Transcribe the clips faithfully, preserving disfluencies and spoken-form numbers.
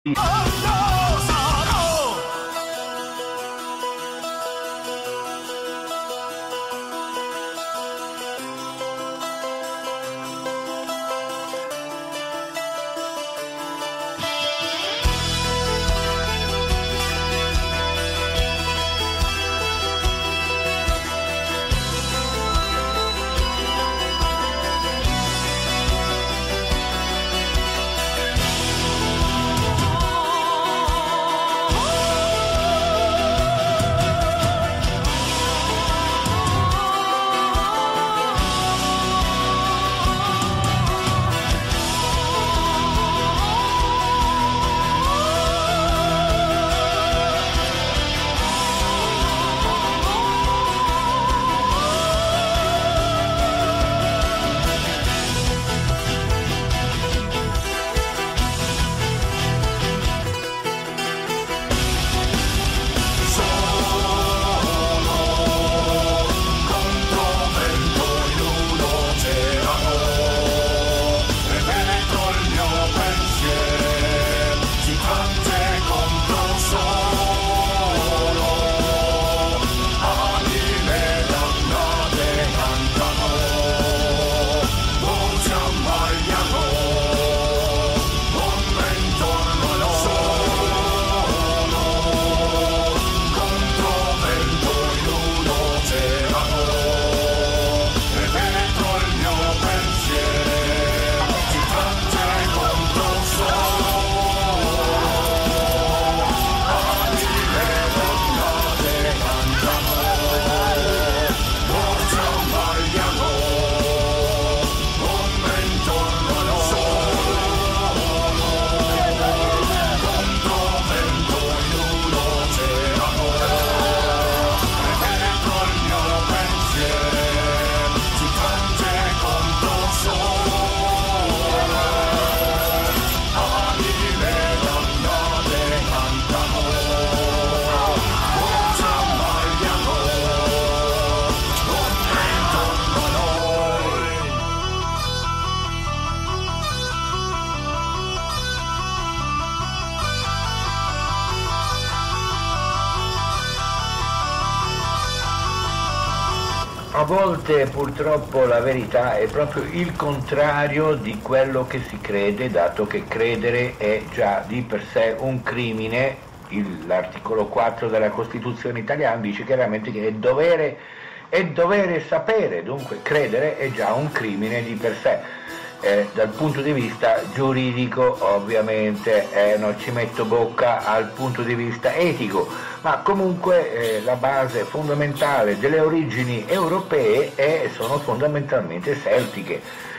A volte purtroppo la verità è proprio il contrario di quello che si crede, dato che credere è già di per sé un crimine. Il, l'articolo quattro della Costituzione italiana dice chiaramente che è dovere, è dovere sapere, dunque credere è già un crimine di per sé. Eh, dal punto di vista giuridico ovviamente eh, non ci metto bocca al punto di vista etico, ma comunque eh, la base fondamentale delle origini europee è, sono fondamentalmente celtiche.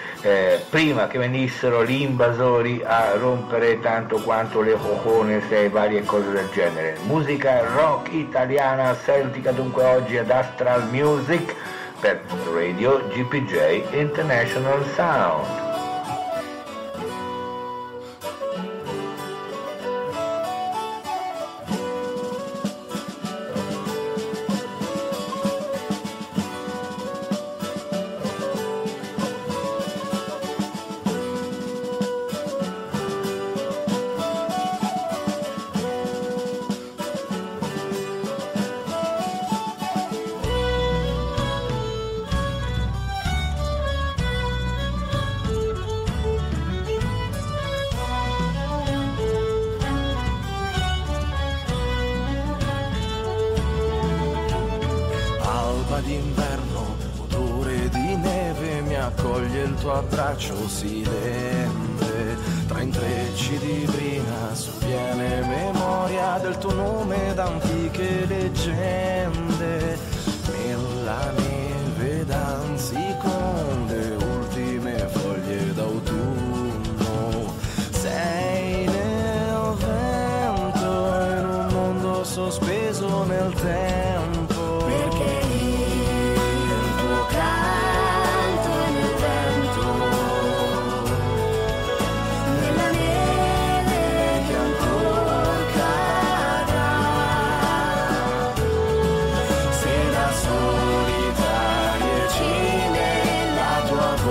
Eh, prima che venissero gli invasori a rompere tanto quanto le cojones e varie cose del genere. Musica rock italiana celtica dunque oggi ad Astral Music per Radio G P J International Sound. D'inverno, odore di neve mi accoglie il tuo abbraccio silente. Tra intrecci di brina sovviene memoria del tuo nome d'antiche leggende. Nella neve danzi con le ultime foglie d'autunno. Sei nel vento in un mondo sospeso nel tempo. Perché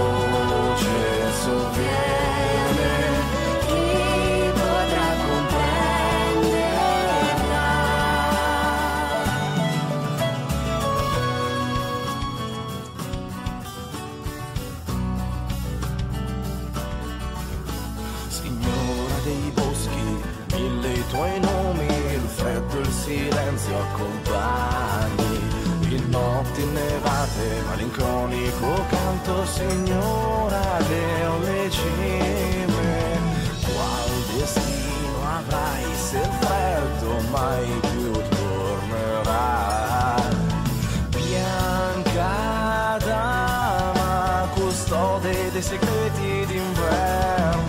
voce sovviene, chi potrà comprendere? ti accompagni in notti innevate, malinconico canto, signora delle cime. Qual destino avrai se il freddo mai più tornerà? Bianca dama, custode dei segreti d'inverno.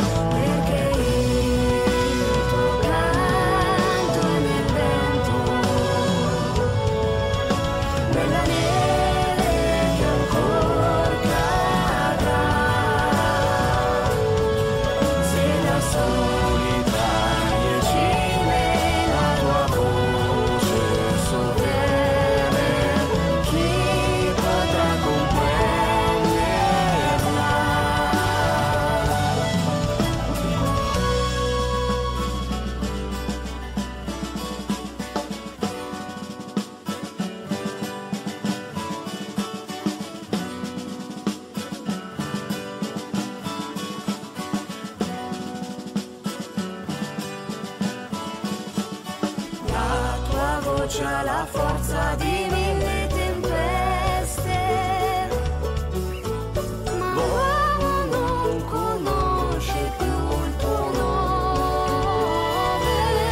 C'ha la forza di mille tempeste, ma l'uomo non conosce più il tuo nome.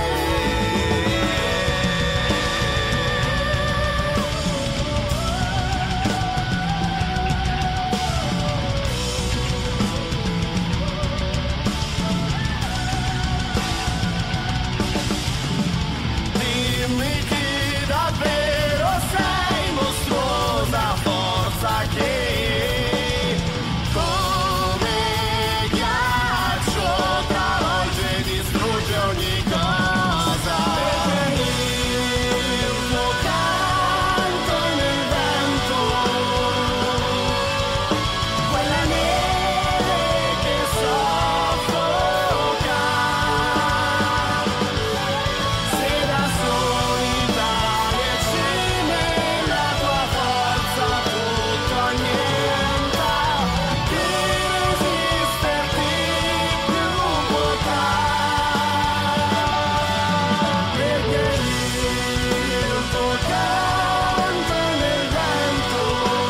Dimmi chi davvero sei, mostruosa forza che come ghiaccio travolge e distrugge ogni cosa. Il tuo canto nel vento, quella neve che soffoca, se da soli dalle cime la tua forza tutto annienta, che resisterti più potrà, perché il tuo canto nel vento,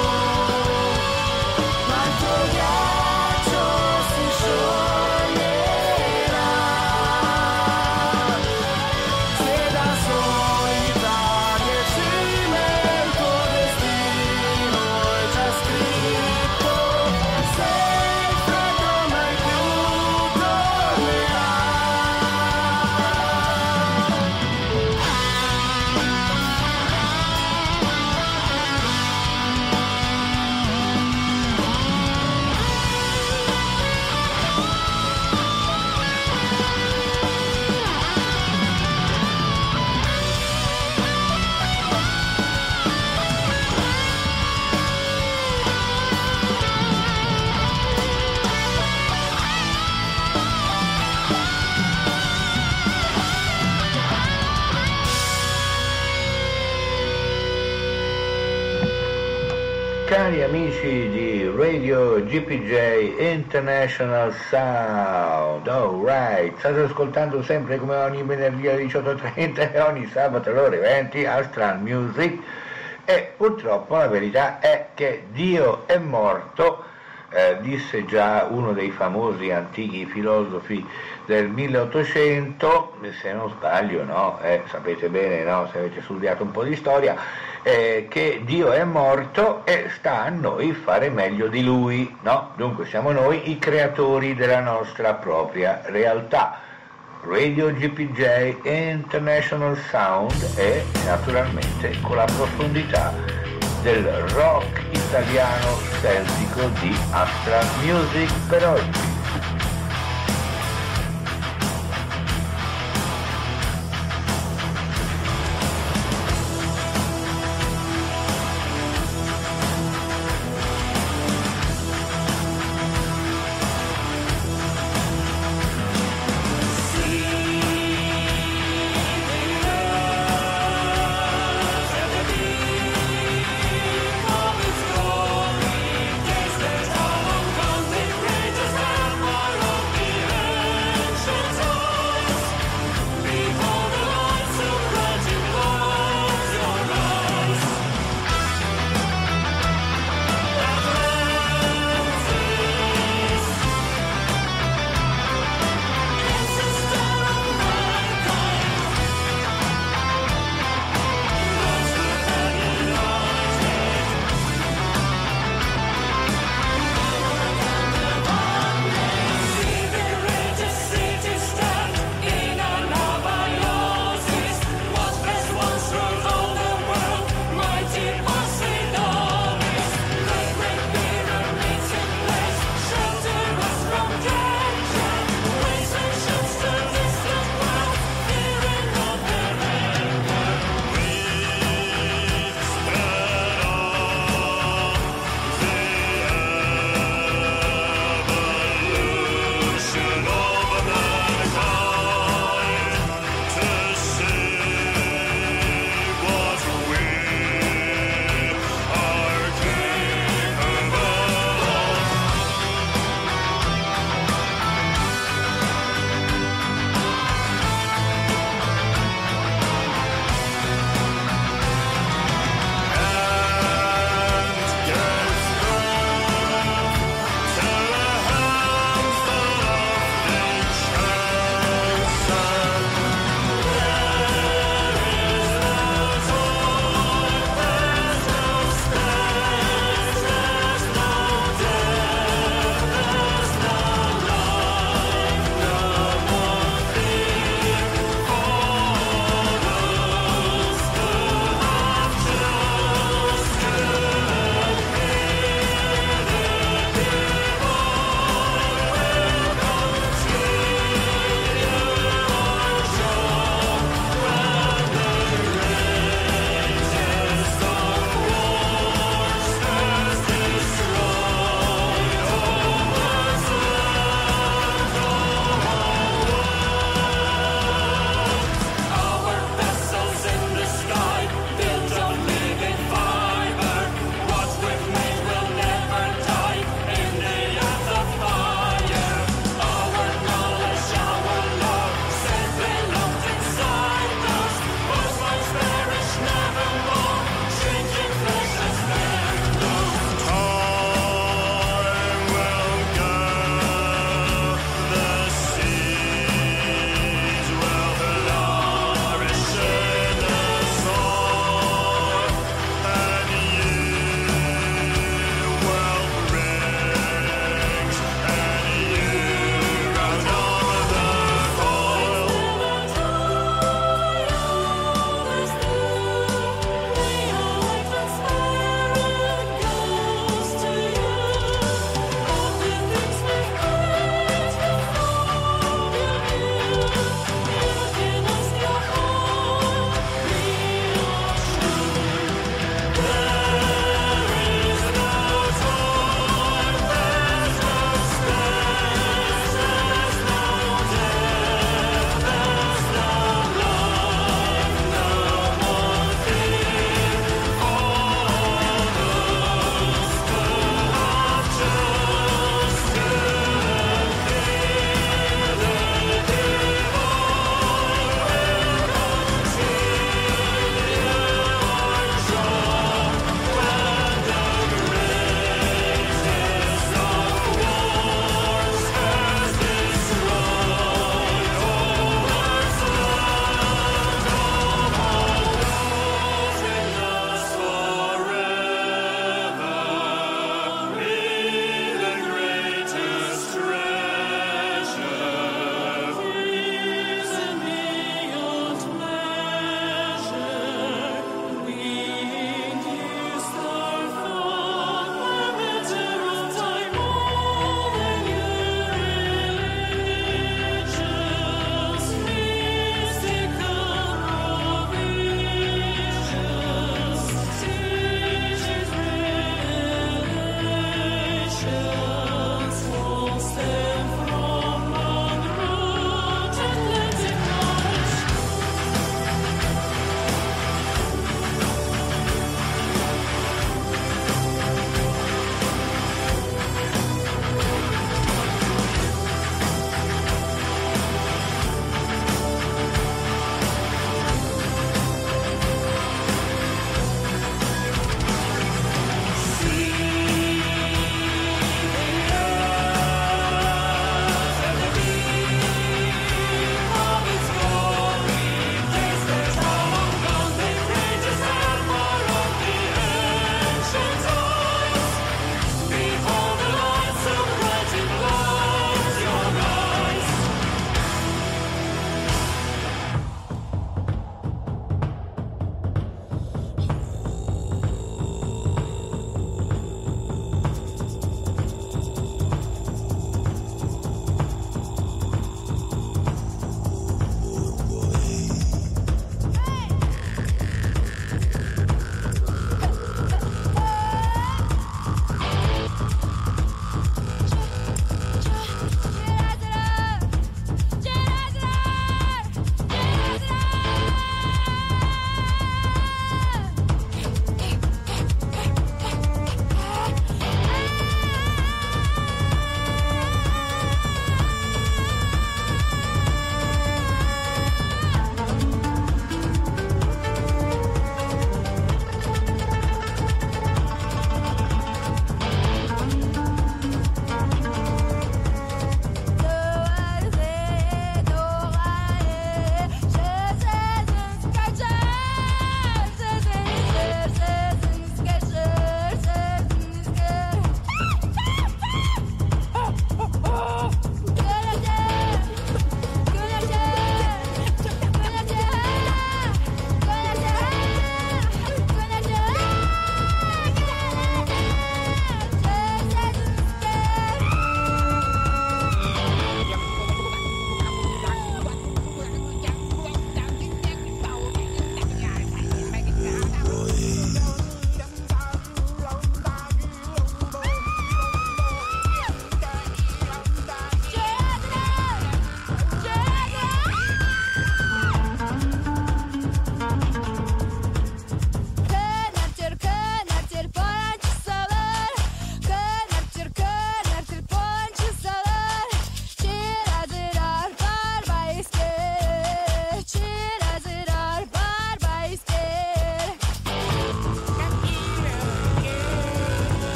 ma il tuo ghiaccio si scioglierà, se da soli dalle cime il tuo destino è già scritto, se il freddo mai più tornerà. Cari amici di Radio G P J International Sound, alright, state ascoltando sempre come ogni venerdì alle diciotto e trenta e ogni sabato alle ore venti Astral Music, e purtroppo la verità è che Dio è morto, eh, disse già uno dei famosi antichi filosofi del milleottocento, se non sbaglio, no? Eh, sapete bene, no? Se avete studiato un po' di storia, eh, che Dio è morto e sta a noi fare meglio di Lui, no? Dunque siamo noi i creatori della nostra propria realtà. Radio G P J International Sound e naturalmente con la profondità del rock italiano celtico di Astral Music per oggi. Come story, guess there's all one thing great as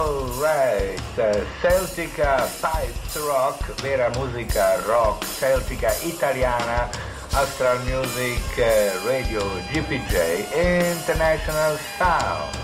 All right, Celtica Pipes Rock, vera musica rock celtica italiana, Astral Music Radio G P J International Sound.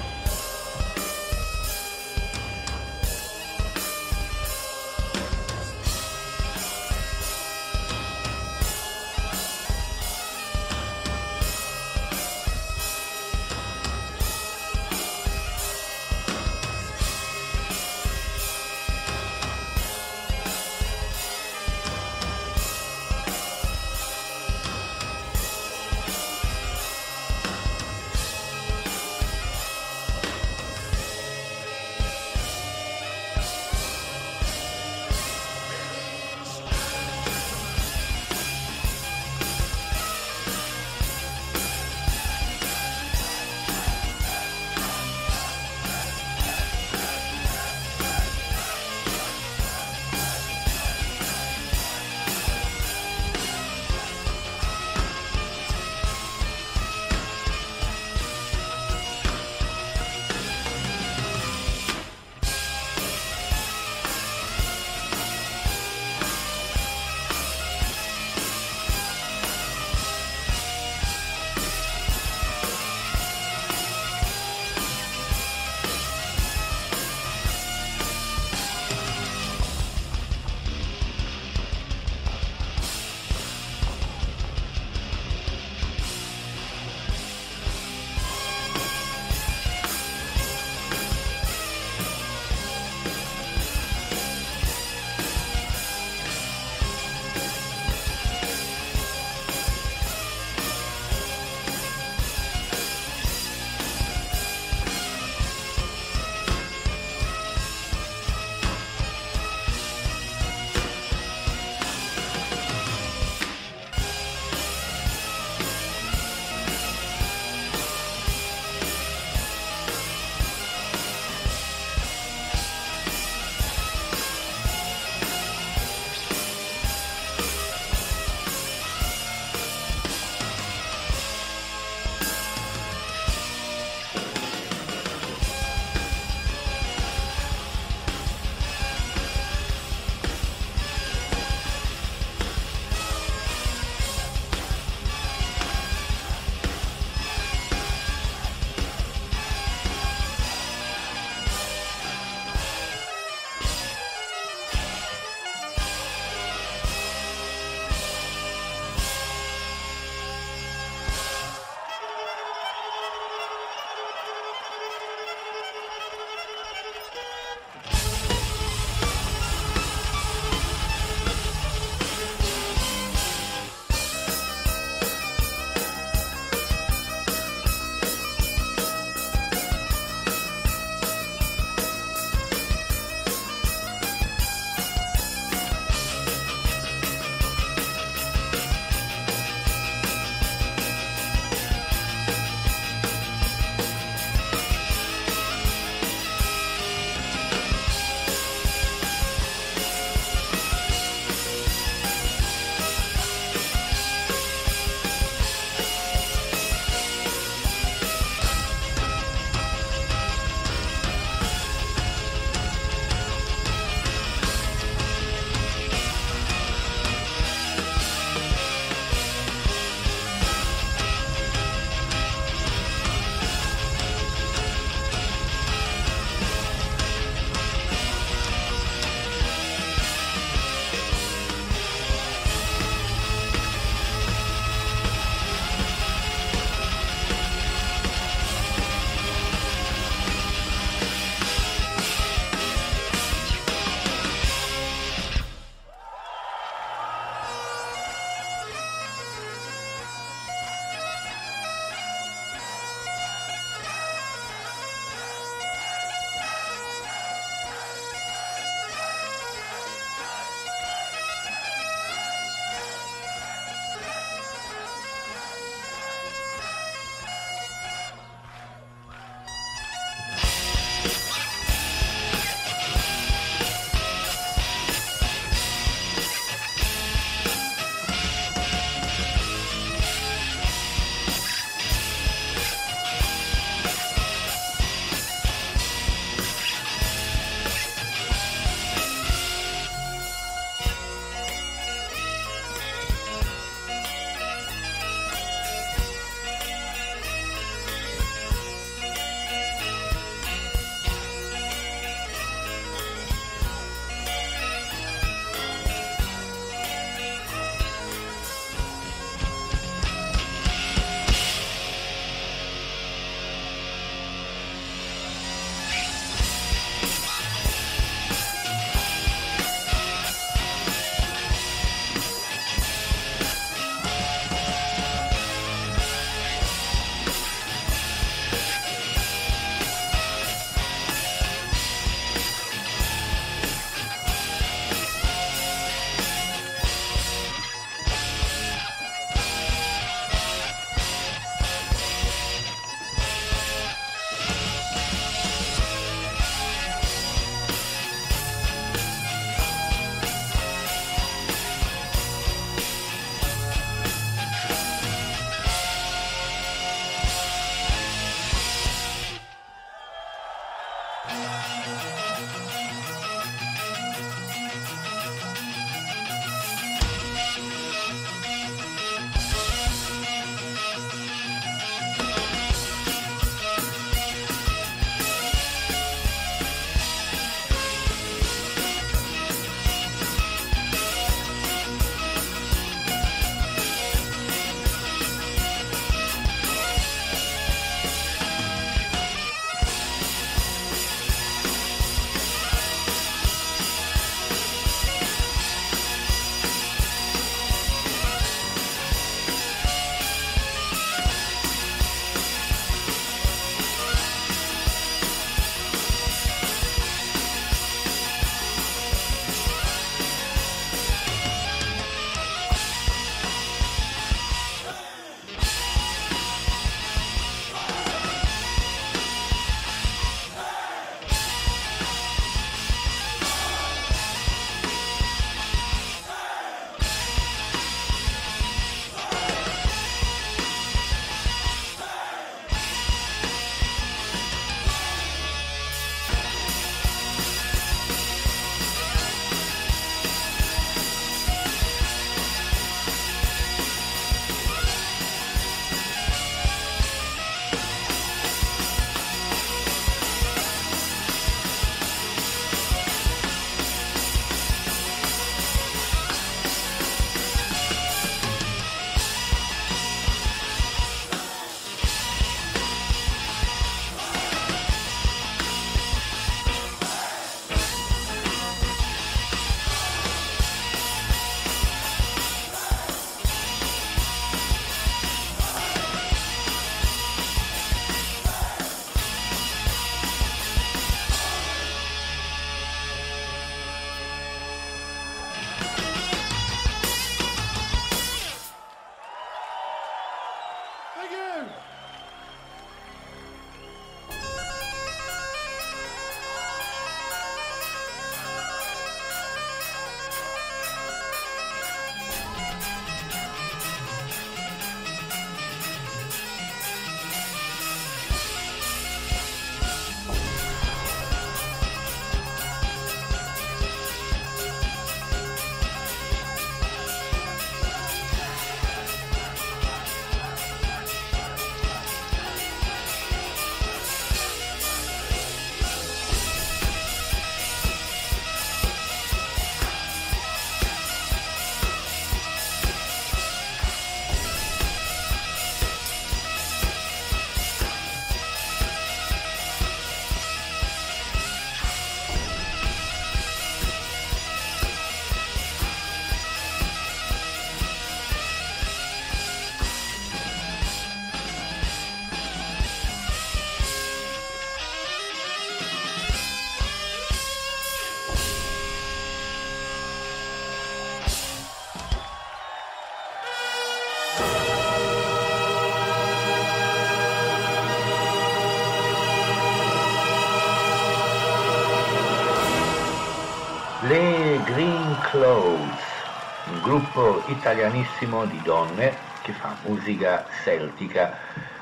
Le Green Clothes, un gruppo italianissimo di donne che fa musica celtica,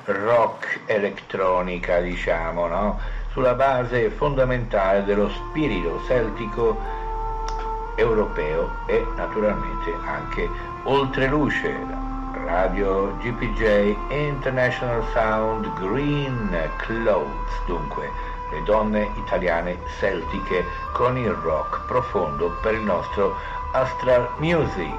rock elettronica, diciamo, no? Sulla base fondamentale dello spirito celtico europeo e naturalmente anche oltreluce. Radio G P J International Sound Green Clothes, dunque le donne italiane celtiche con il rock profondo per il nostro Astral Music.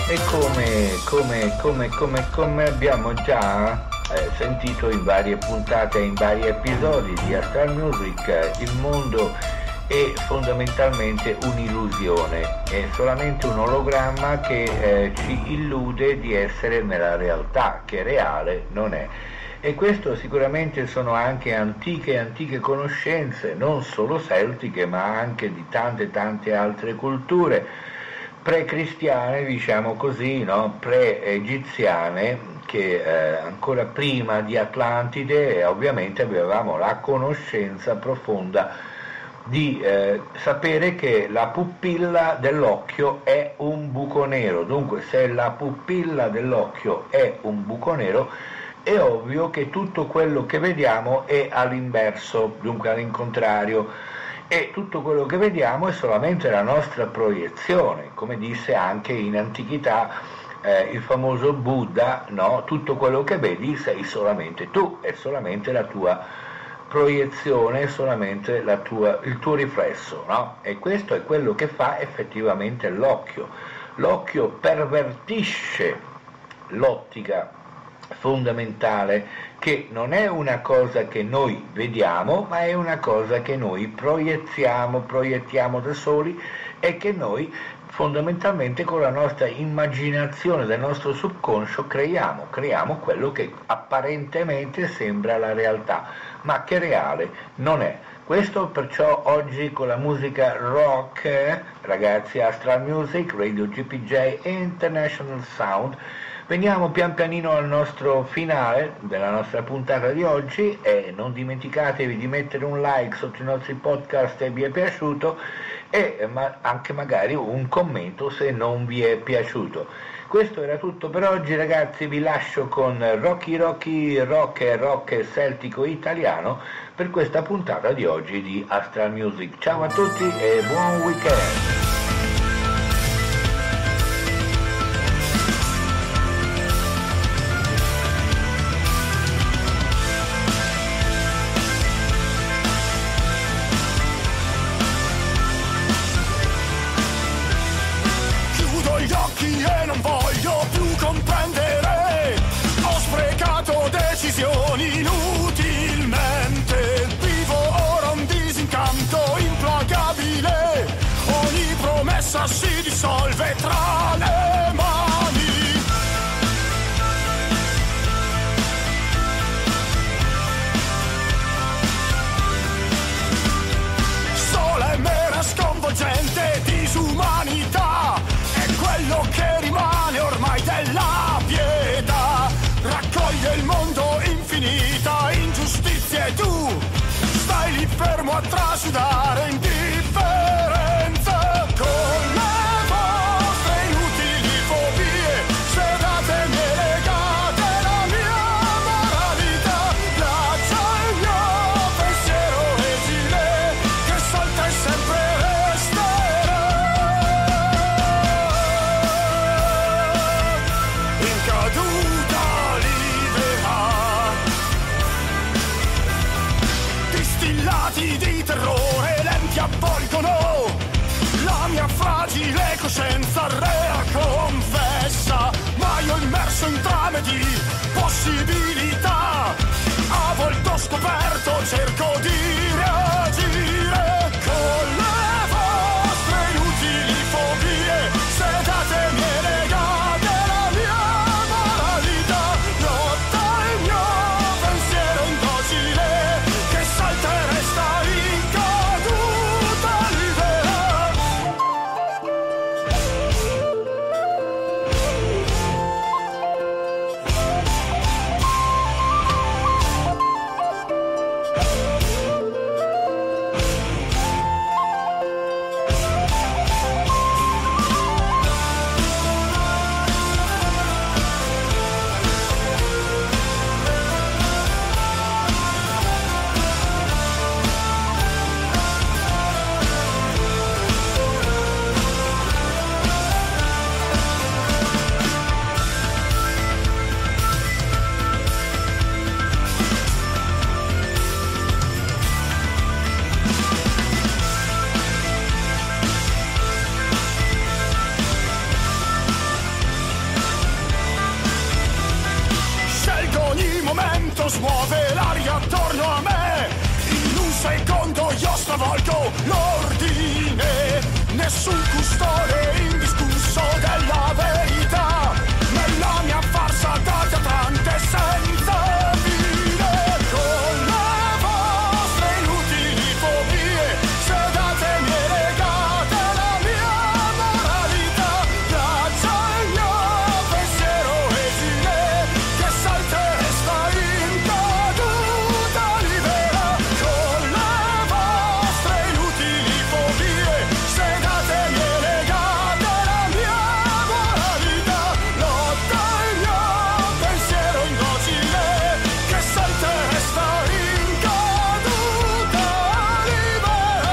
E come, come, come, come, come abbiamo già eh, sentito in varie puntate, in vari episodi di Astral Music, eh, il mondo è fondamentalmente un'illusione, è solamente un ologramma che eh, ci illude di essere nella realtà, che reale non è. E questo sicuramente sono anche antiche antiche conoscenze, non solo celtiche, ma anche di tante tante altre culture pre-cristiane, diciamo così, no? Pre-egiziane, che eh, ancora prima di Atlantide eh, ovviamente avevamo la conoscenza profonda di eh, sapere che la pupilla dell'occhio è un buco nero. Dunque, se la pupilla dell'occhio è un buco nero, è ovvio che tutto quello che vediamo è all'inverso, dunque all'incontrario, e tutto quello che vediamo è solamente la nostra proiezione, come disse anche in antichità eh, il famoso Buddha, no? Tutto quello che vedi sei solamente tu, è solamente la tua proiezione, è solamente la tua, il tuo riflesso, no? E questo è quello che fa effettivamente l'occhio. L'occhio pervertisce l'ottica fondamentale, che non è una cosa che noi vediamo, ma è una cosa che noi proiettiamo, proiettiamo da soli, e che noi fondamentalmente con la nostra immaginazione del nostro subconscio creiamo, creiamo quello che apparentemente sembra la realtà, ma che reale non è. Questo perciò oggi con la musica rock, eh, ragazzi, Astral Music, Radio G P J International Sound, veniamo pian pianino al nostro finale della nostra puntata di oggi, e non dimenticatevi di mettere un like sotto i nostri podcast se vi è piaciuto, e ma anche magari un commento se non vi è piaciuto. Questo era tutto per oggi, ragazzi, vi lascio con Rocky Rocky Rock e Rock celtico italiano per questa puntata di oggi di Astral Music. Ciao a tutti e buon weekend! E non voglio più comprendere, ho sprecato decisioni inutilmente, vivo ora un disincanto implacabile, ogni promessa si dissolve tra le mani. Sola e mera sconvolgente disumanità, quello che rimane ormai della pietà, raccoglie il mondo infinita ingiustizie, e tu stai lì fermo a trasudare indifferenza con le vostre inutili fobie, sedatemi e legate la mia moralità, lancia il mio pensiero esile che salta e sempre di terrore lenti avvolgono la mia fragile coscienza rea confessa, ma io immerso in trame di possibilità, a volte ho scoperto cerco di reagire con le vostre inutili fobie, sedatemi e legate la mia moralità, lotta il mio pensiero indocile che salta e resta in caduta libera. smuove l'aria attorno a me. In un secondo io stravolgo l'ordine. Nessun custode indiscusso della verità. Nella mia farsa da teatrante senza fine. Con le vostre inutili fobie sedatemi e legate la mia moralità. Piazza il mio pensiero esile che salta e sta in caduta libera. Con le vostre inutili fobie sedatemi e legate la mia moralità. Lotta il mio pensiero indocile che salta e sta in caduta libera.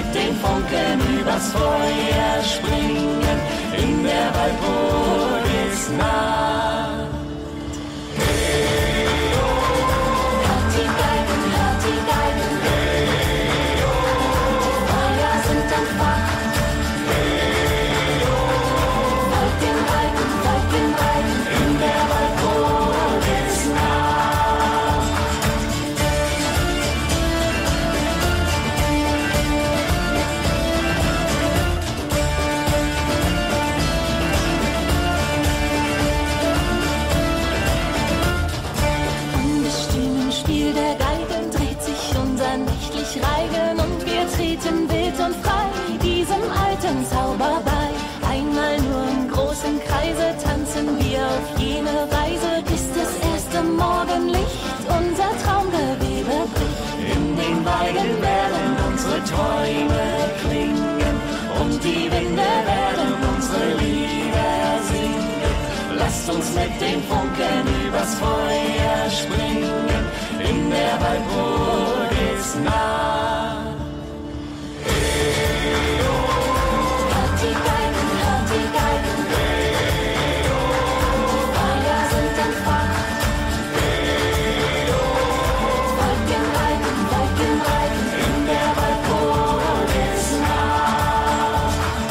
mit den Funken übers Feuer springen, in der Walpurgisnacht. Hey, oh. Hört die Geigen, hört die Geigen. Hey, oh. Feuer sind entfacht. Hey, oh. Folgt den Reigen, folgt den Reigen, in der Walpurgisnacht. Reigen und wir treten wild und frei diesem alten Zauber bei. Einmal nur im großen Kreise tanzen wir auf jene Reise, bis das erste Morgenlicht unser Traumgewebe bricht. In den Weiden werden unsere Träume klingen und die Winde werden unsere Lieder singen. Lasst uns mit den Funken übers Feuer springen, in der Walpurgisnacht. Hey, oh. Hört die Geigen, hört die Geigen. Hey, oh. Feuer sind entfacht. Hey, oh. Folgt den Reigen, folgt den Reigen, in der Walpurgisnacht.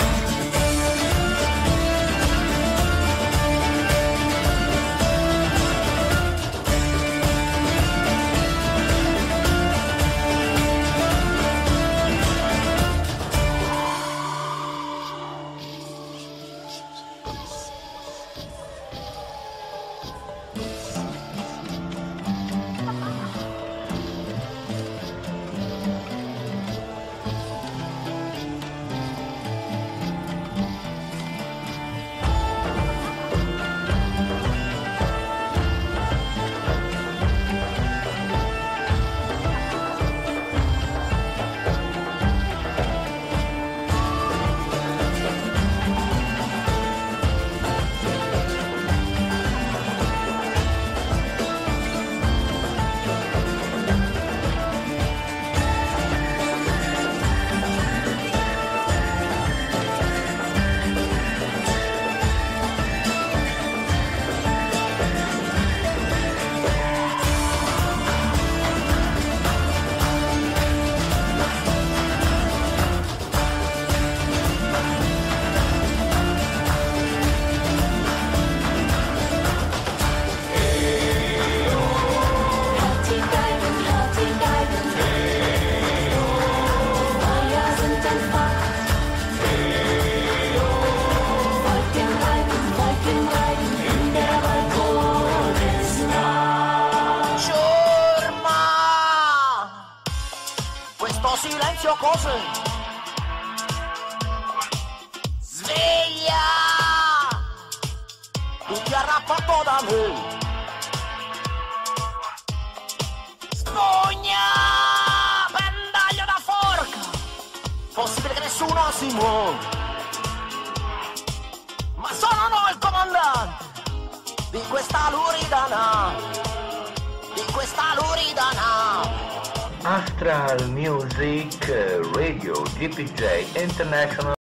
silenzio cos'è? Sveglia! Tutti arrappato da me. Spugna! Pendaglio da forca! Possibile che nessuno si muove. Ma sono noi il comandante di questa lurida nave, di questa lurida nave. Astral Music Radio G P J International